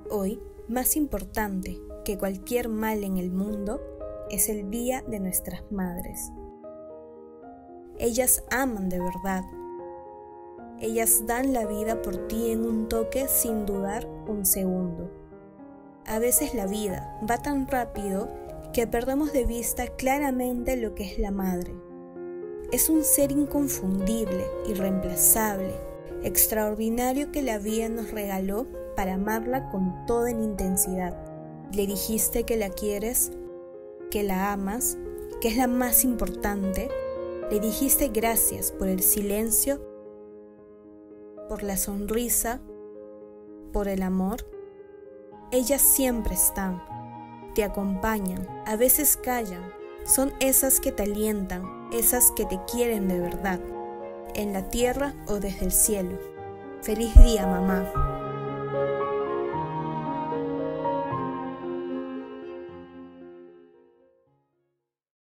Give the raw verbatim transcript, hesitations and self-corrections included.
Hoy, más importante que cualquier mal en el mundo, es el Día de nuestras madres. Ellas aman de verdad. Ellas dan la vida por ti en un toque sin dudar un segundo. A veces la vida va tan rápido que perdemos de vista claramente lo que es la madre. Es un ser inconfundible, irreemplazable, extraordinario que la vida nos regaló para amarla con toda la intensidad. Le dijiste que la quieres, que la amas, que es la más importante. Le dijiste gracias por el silencio, por la sonrisa, por el amor. Ellas siempre están, te acompañan, a veces callan. Son esas que te alientan, esas que te quieren de verdad, en la tierra o desde el cielo. Feliz día, mamá.